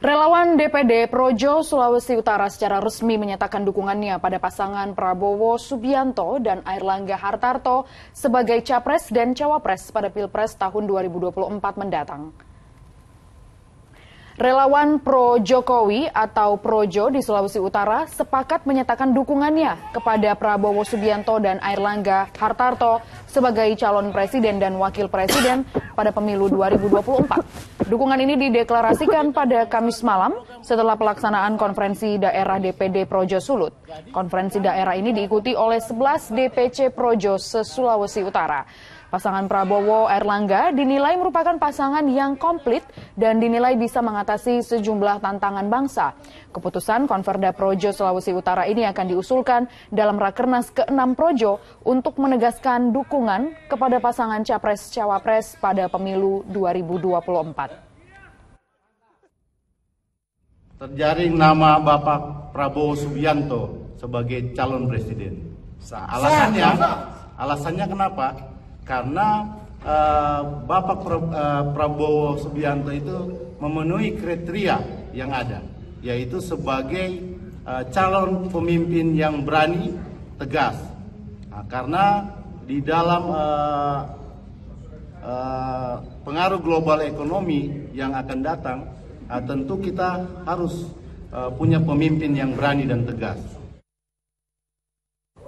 Relawan DPD Projo Sulawesi Utara secara resmi menyatakan dukungannya pada pasangan Prabowo Subianto dan Airlangga Hartarto sebagai Capres dan Cawapres pada Pilpres tahun 2024 mendatang. Relawan Pro Jokowi atau Projo di Sulawesi Utara sepakat menyatakan dukungannya kepada Prabowo Subianto dan Airlangga Hartarto sebagai calon presiden dan wakil presiden pada pemilu 2024. Dukungan ini dideklarasikan pada Kamis malam setelah pelaksanaan konferensi daerah DPD Projo Sulut. Konferensi daerah ini diikuti oleh 11 DPC Projo se-Sulawesi Utara. Pasangan Prabowo Airlangga dinilai merupakan pasangan yang komplit dan dinilai bisa mengatasi sejumlah tantangan bangsa. Keputusan Konferda Projo Sulawesi Utara ini akan diusulkan dalam Rakernas ke-6 Projo untuk menegaskan dukungan kepada pasangan Capres-Cawapres pada pemilu 2024. Terjaring nama Bapak Prabowo Subianto sebagai calon presiden. Alasannya kenapa? Karena Bapak Prabowo Subianto itu memenuhi kriteria yang ada, yaitu sebagai calon pemimpin yang berani, tegas. Nah, karena di dalam pengaruh global ekonomi yang akan datang, tentu kita harus punya pemimpin yang berani dan tegas.